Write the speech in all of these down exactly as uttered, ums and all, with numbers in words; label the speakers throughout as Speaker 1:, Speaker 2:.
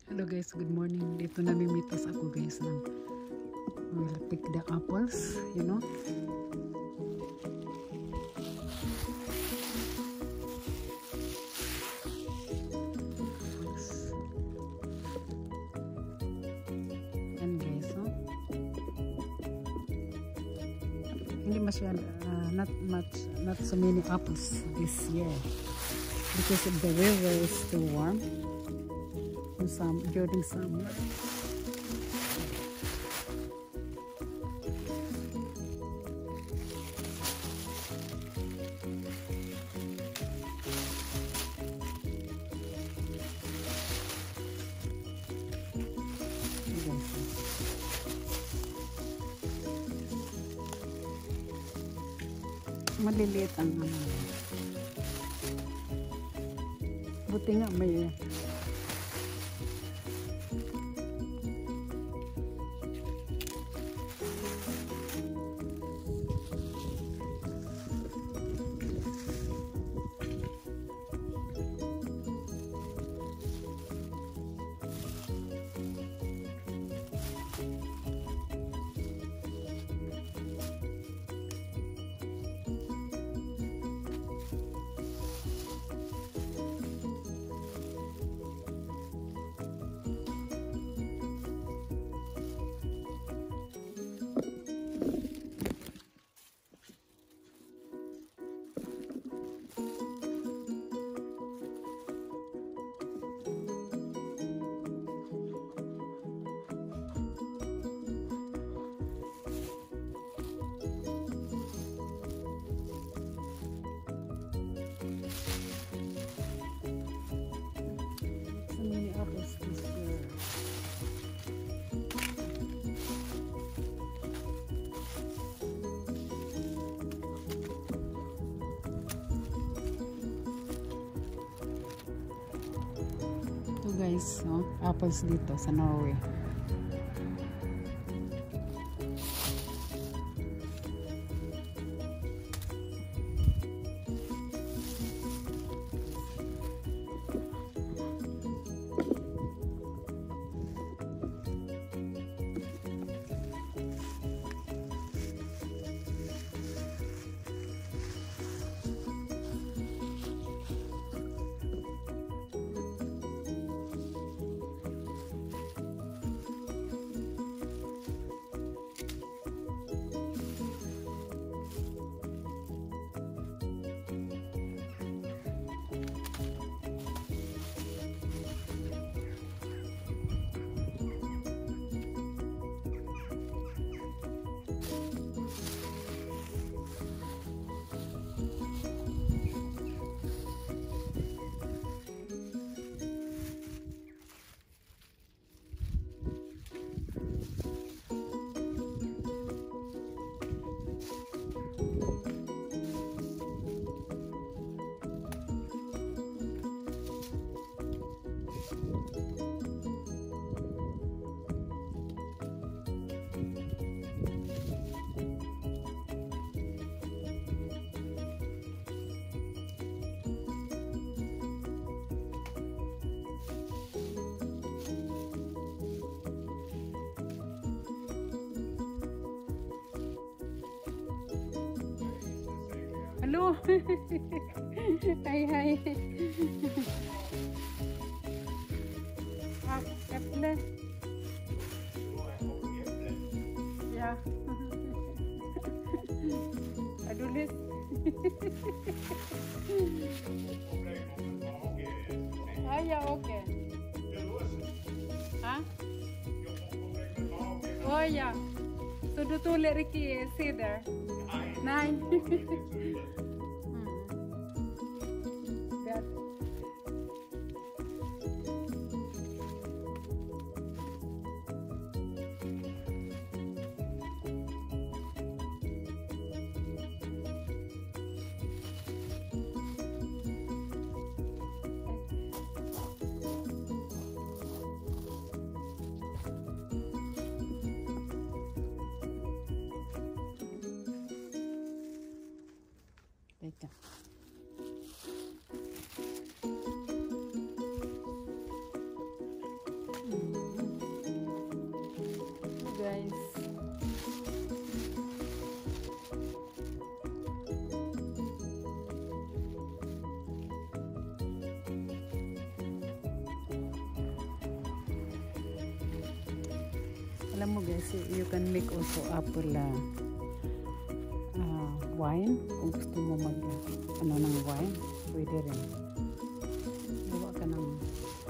Speaker 1: Hello guys, good morning. Dito namimitas ako guys ng we'll pick the apples, you know. Yan guys, no? Hindi masyado, uh, not much, not so many apples this year because the weather is too warm. Some during summer. Maliliit ang ano. Buti nga may guys, no? Apples dito sa Norway. Hello. Hi, hi. Ah, äpple. Ja. Är du lust? Ah, ja, okej. Ha? Oh, ja. Så du tål Ricky Ceder? Nej. Alam mo guys, you can make also apple uh, uh, wine. Kung gusto mo mag ano ng wine, pwede rin. Gawa ka ng wine.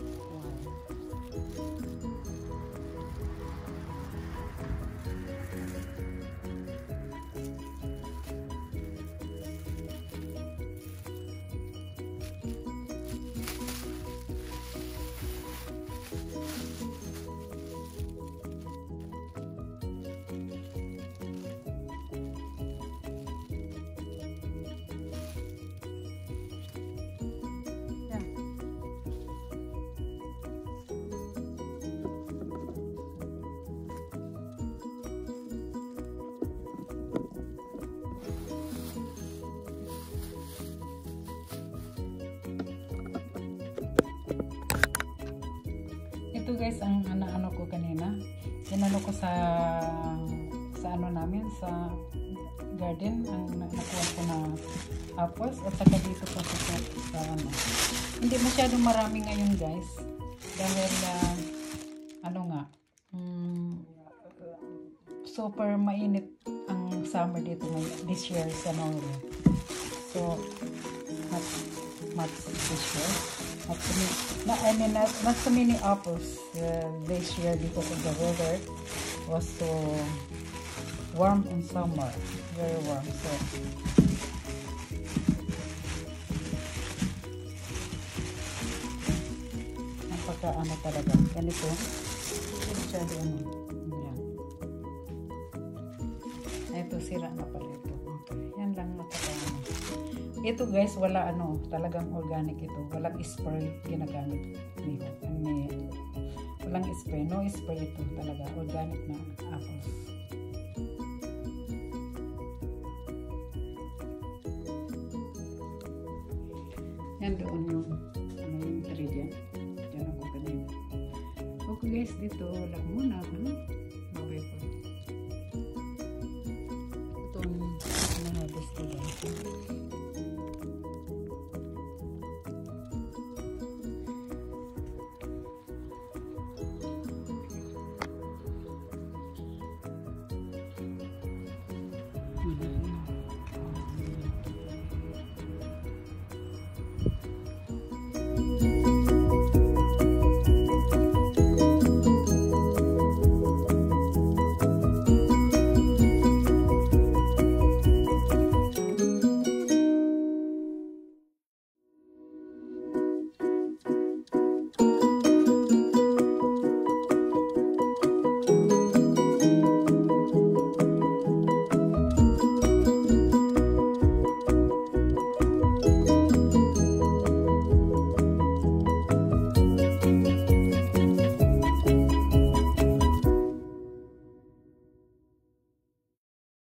Speaker 1: Ito guys ang ano-ano ko kanina. Inano ko sa sa ano namin sa garden ang nakuha ko na apples at saka dito ko sa, sa ano. Hindi masyadong marami ngayon guys dahil uh, ano nga um, super mainit ang summer dito ngayon this year sa Norway. So not much this year. Not so many, not, I mean, not, not so many apples uh, this year because of the weather was so warm in summer, very warm. So napaka ano talaga, ganito. Masyado ano, yan. Ito sira na pala ito. Okay, yan lang napaka ano. Ito guys, wala ano, talagang organic ito. Walang spray ginagamit niyo. May, walang spray, no spray ito talaga. Organic na apples. Yan doon yung ano yung ingredient. Yan ako kanina. Okay guys, dito wala muna. Hmm?